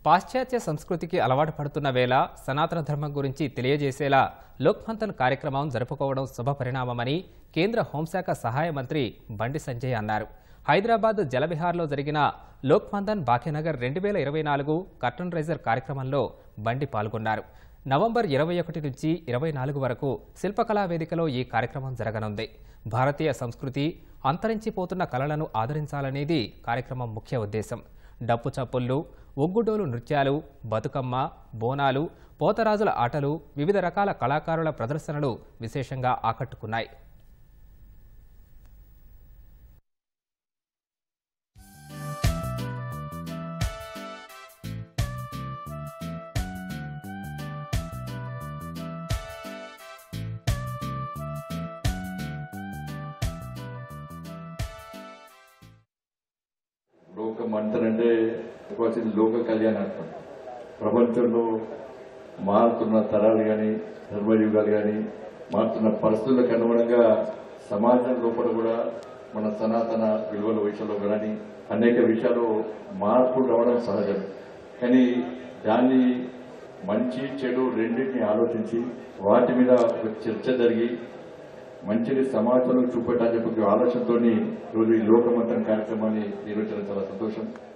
పాశ్చాత్య సంస్కృతికి అలవాటు పడుతున్న వేళ సనాతన ధర్మం గురించి తెలియజేసేలా లోక్మంథన్ కార్యక్రమం జరుపుకోవడం శుభపరిణామమని కేంద్ర హోంశాఖ సహాయ మంత్రి బండి సంజయ్ అన్నారు. హైదరాబాద్ జలవిహార్లో జరిగిన లోక్మంథన్ భాగ్యనగర్ 2024 కర్టన్ రైజర్ కార్యక్రమంలో బండి పాల్గొన్నారు. నవంబర్ 21 నుంచి 24 వరకు శిల్పకళా వేదికలో ఈ కార్యక్రమం జరగనుంది. భారతీయ సంస్కృతి అంతరించిపోతున్న కళలను ఆదరించాలనేది కార్యక్రమం ముఖ్య ఉద్దేశం. డప్పు చప్పుళ్ళు, ఒగ్గుడోలు నృత్యాలు, బతుకమ్మ, బోనాలు, పోతరాజుల ఆటలు, వివిధ రకాల కళాకారుల ప్రదర్శనలు విశేషంగా ఆకట్టుకున్నాయి. లోకమంథన్ అంటే లోక కళ్యాణాత్మకం. ప్రపంచంలో మారుతున్న తరాలు కానీ ధర్మయుగాలు కానీ మారుతున్న పరిస్థితులకు అనుగుణంగా సమాజం లోపల కూడా మన సనాతన విలువల విషయంలో కానీ అనేక విషయాలు మార్పులు రావడం సహజం. కానీ దాన్ని మంచి చెడు రెండింటిని ఆలోచించి వాటి మీద ఒక చర్చ జరిగి మంచిని సమాజంలో చూపెట్టాలని చెప్పి ఆలోచనతో ఈరోజు ఈ లోకమంథన్ కార్యక్రమాన్ని నిర్వహించడం చాలా సంతోషం.